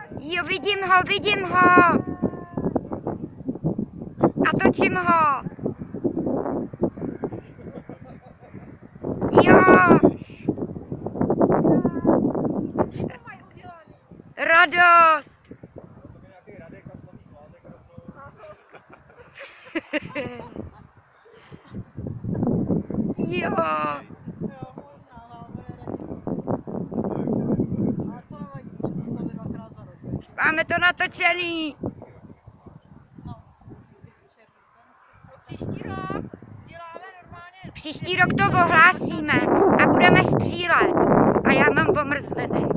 Jo, vidím ho. A točím ho. Jo. Radost. Jo. Máme to natočený. Příští rok to ohlásíme a budeme střílet. A já mám pomrzvený.